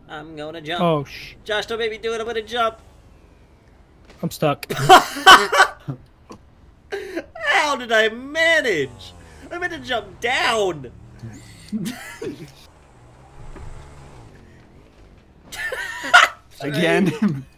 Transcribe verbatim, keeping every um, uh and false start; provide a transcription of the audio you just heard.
I'm gonna jump. Oh, sh... Josh, don't make me do it. I'm gonna jump. I'm stuck. How did I manage? I meant to jump down. Again.